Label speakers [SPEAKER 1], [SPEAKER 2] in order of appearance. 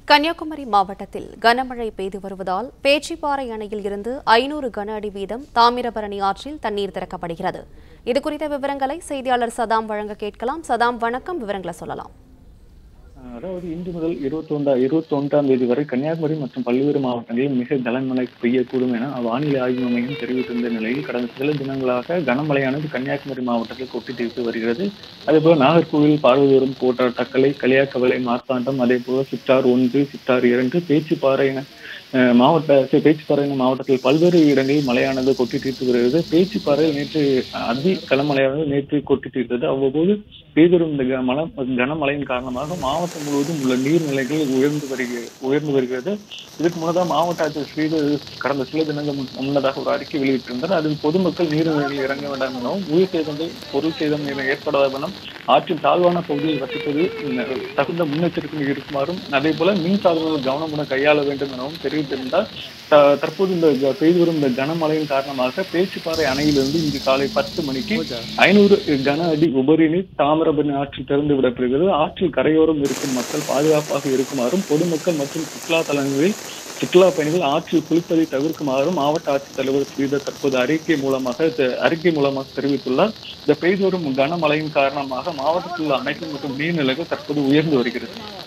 [SPEAKER 1] கன்னியாகுமரி மாவட்டத்தில் கனமழை பெய்து வருவதால் பேச்சிப்பாறை அணையில் இருந்து 500 கன அடி வீதம் தாமிரபரணி ஆற்றில் தண்ணீர் திறக்கப்படுகிறது. இதுகுறித்த விவரங்களை செய்தியாளர் சதாம் வழங்க கேட்கலாம். சதாம், வணக்கம். விவரங்களை சொல்லலாம்.
[SPEAKER 2] அதாவது இன்று முதல் 21ஆம் தேதி வரை கன்னியாகுமரி மற்றும் பல்வேறு மாவட்டங்களில் மிக கனமழை பெய்யக்கூடும் என வானிலை ஆய்வு மையம் தெரிவித்திருந்த நிலையில் கடந்த சில தினங்களாக கனமழையானது கன்னியாகுமரி மாவட்டத்தில் கொட்டி தீர்த்து வருகிறது. அதேபோல நாகர்கோவில், பார்வதிபுரம், கோட்டார், தக்கலை, களியாக்கவலை, மார்த்தாண்டம், அதே போல சிற்றார் 1, சிற்றார் 2, பேச்சிப்பாறை மாவட்டத்தில் பல்வேறு இடங்களில் மழையானது கொட்டி தீர்த்து வருகிறது. பேச்சிப்பாறையில் நேற்று கனமழையானது நேற்று கொட்டி தீர்த்தது. அவ்வப்போது பெய்தரும் இந்த கனமழையின் காரணமாக மாவட்டம் முழுவதும் உள்ள நீர்நிலைகள் உயர்ந்து வருகிறது. இதற்கு முன்னதாக மாவட்ட ஆட்சியர் ஸ்ரீதர் கடந்த சில தினங்கள் முன்னதாக ஒரு அறிக்கை வெளியிட்டிருந்தார். அதில் பொதுமக்கள் நீர்நிலைகளில் இறங்க வேண்டாம் எனவும், உயிர் சேதங்கள், பொருள் சேதம் ஏற்படாத வண்ணம் ஆற்றின் தாழ்வான பகுதியில் வசிப்பது தகுந்த முன்னெச்சரிக்கை இருக்குமாறும், அதே போல மின் சாதனங்கள் கவனமுடன் கையாள வேண்டும் எனவும் தெரிவித்திருந்தார். தற்போது இந்த பெய்து வரும் இந்த கனமழையின் காரணமாக பேச்சிப்பாறை அணையிலிருந்து இன்று காலை 10 மணிக்கு 500 கன அடி உபரி நீர் தாமிரபரணி ஆற்றில் திறந்து விடப்படுகிறது. ஆற்றில் கரையோரம் இருக்கும் மக்கள் பாதுகாப்பாக இருக்குமாறும், பொதுமக்கள் மற்றும் சுற்றுலா பயணிகள் ஆற்றில் குளிப்பதை தவிர்க்குமாறும் மாவட்ட ஆட்சித்தலைவர் ஸ்ரீதர் தற்போது அறிக்கை மூலமாக தெரிவித்துள்ளார். இந்த பெய்து வரும் கனமழையின் காரணமாக மாவட்டத்தில் உள்ள அணைகள் மற்றும் நீர்நிலைகள் தற்போது உயர்ந்து வருகிறது.